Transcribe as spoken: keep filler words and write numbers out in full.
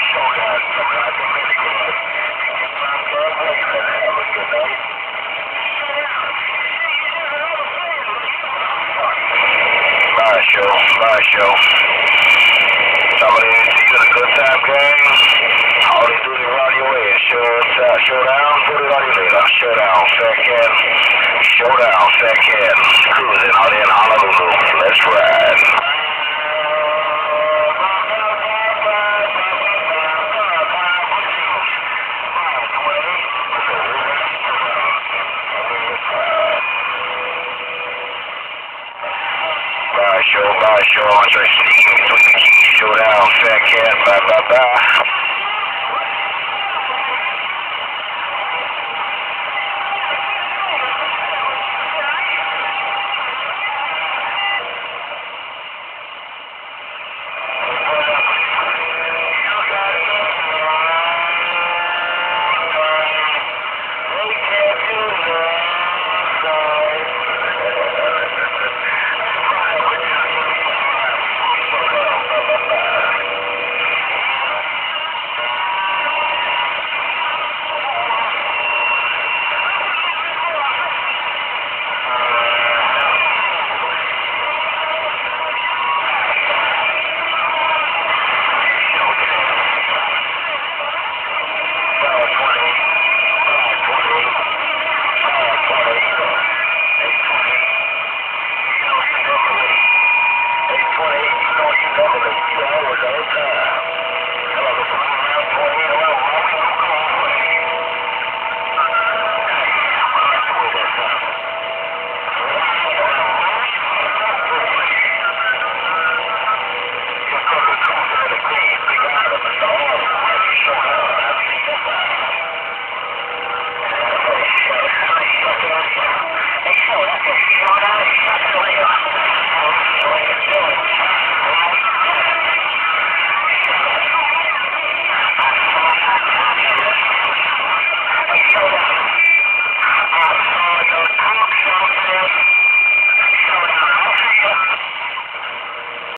Bye, show. Bye, show. Somebody you got a good time, gang. All they do is run your way. Show, uh, show down, put it on you later. Show down, fat cat. Show down, fat cat. Cruising out in Honolulu. Let's ride. Bye, show, bye, show. I'm trying to sneak in between the keys. Show down, fat cat. Bye, bye, bye. Hello,